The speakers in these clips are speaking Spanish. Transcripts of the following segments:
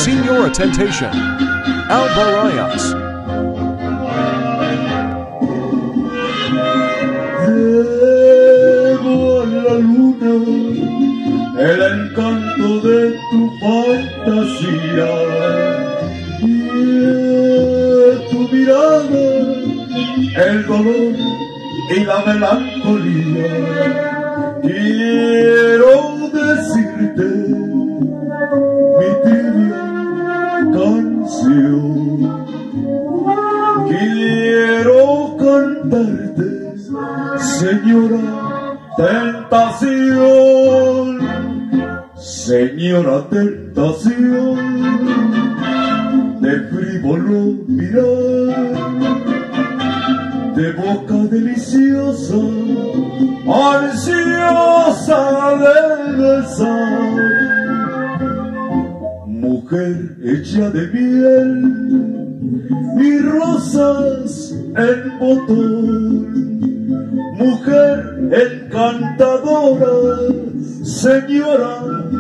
Senior Temptation, Albarayas. Llevo a la luna el encanto de tu fantasía y tu mirada, el dolor y la melancolía. Quiero decirte mi tibia canción, quiero cantarte, señora tentación, señora tentación, de frívolo mirar, de boca deliciosa, ansiosa de besar, mujer hecha de miel y rosas en botón, mujer encantadora, señora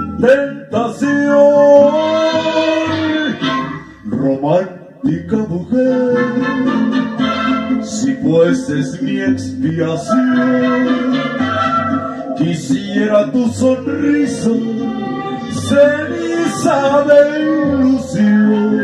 tentación, romántica mujer, si fueses mi expiación, quisiera tu sonrisa, ceniza de ilusión,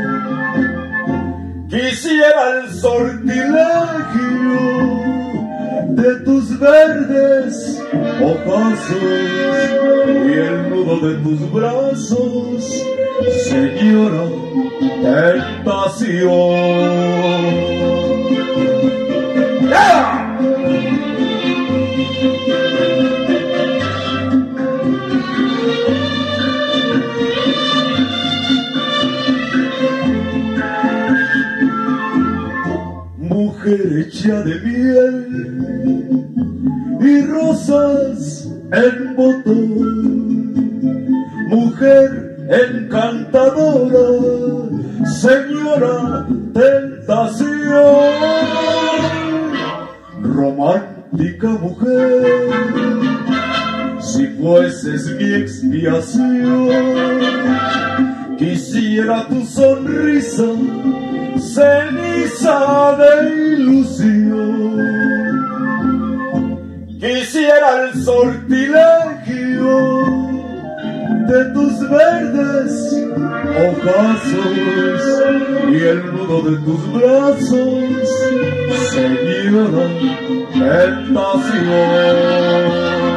quisiera el sortilegio de tus verdes ojazos y el nudo de tus brazos, señora tentación. ¡Yeah! Mujer hecha de miel y rosas en botón, mujer encantadora, señora tentación, romántica mujer, si fueses mi expiación, quisiera tu sonrisa, ceniza de ilusión, quisiera el sortilegio de tus verdes ojazos y el nudo de tus brazos, señora tentación.